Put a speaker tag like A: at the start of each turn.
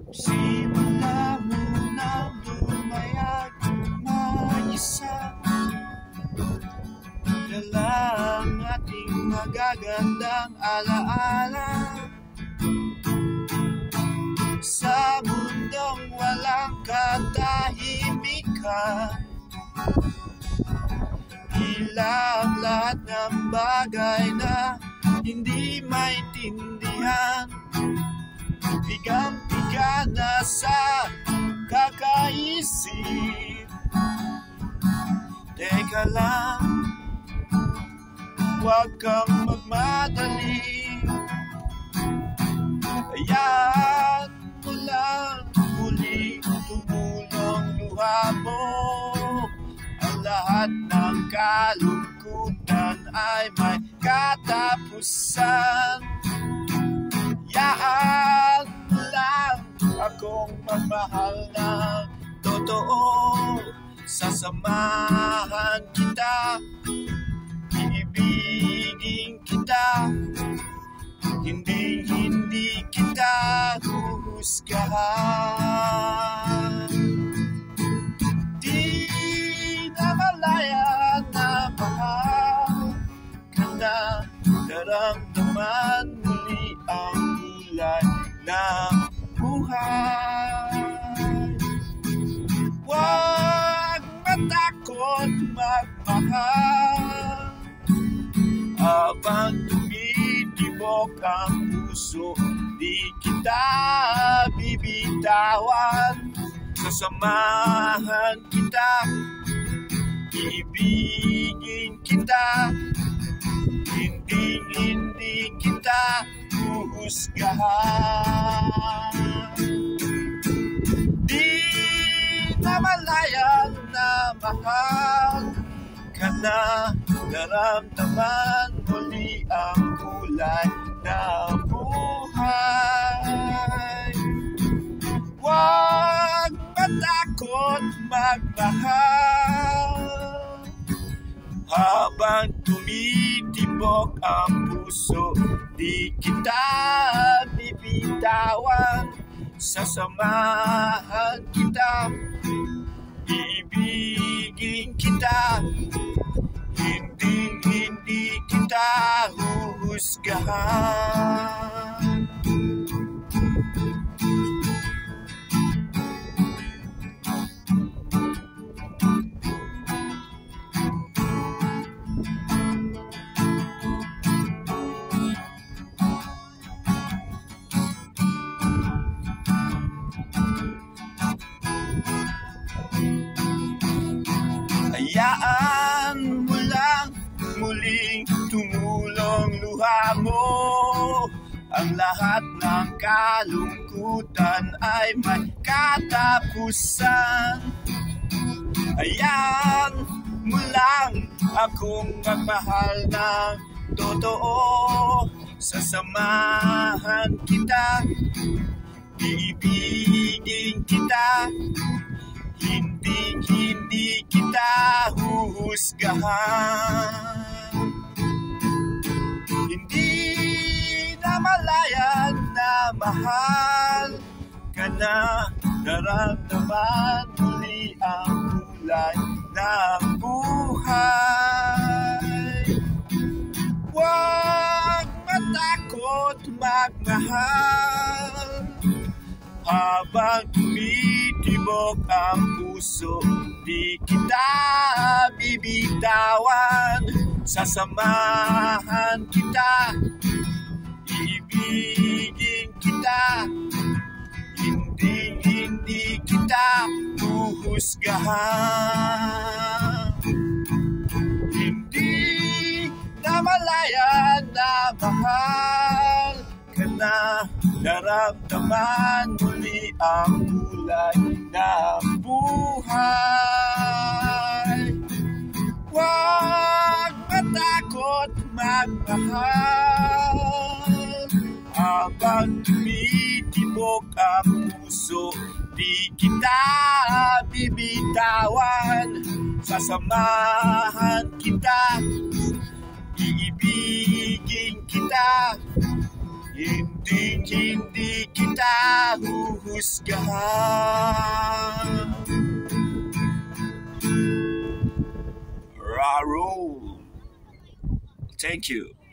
A: Simula mo na lumayag mag-isa, dala ang ating magagandang alaala sa mundong walang katahimikan. Ilang lahat ng bagay na hindi maintindihan, bigang-biga na sa kakaisip. Teka lang, huwag kang magmadali, hayaan mo lang muling tumulong luha mo. Ang lahat ng kalungkutan ay may katapusan. Hayaan mo lang akong magmahal ng totoo. Sasamahan kita, iibigin kita, hindi kita huhusgahan. Di na malaya na mahal ka na, naramdaman muli ang kulay ng buhay. Huwag matakot magmahal habang tumitibok ang puso, di kita bibitawan. Sasamahan kita, ibigin kita, hindi kita huhusgahan. Di na malayang na mahal ka na, naramdaman muli ang kulay ng buhay. Huwag matakot magmahal habang tumitibok ang puso, di kita bibitawan. Sasamahan kita, ibigin kita, hindi kita huhusgahan. Hayaan mo lang muling tumulong luha mo. Ang lahat ng kalungkutan ay may katapusan. Hayaan mo lang akong magmahal ng totoo. Sasamahan kita, iibigin kita, hindi kita huhusgahan. Hindi na malaya na mahal ka na, naramdaman muli ang kulay ng buhay. Huwag matakot magmahal habang tumitibok ang puso, di kita bibitawan. Sasamahan kita, ibigin kita, hindi kita huhusgahan. Hindi na malaya na mahal ka na, naramdaman muli ang kulay ng buhay. Huwag matakot magmahal habang tumitibok ang puso, di kita bibitawan. Sasamahan kita, iibigin kita, hindi kita huhusgahan. husgahan. Roll. Thank you.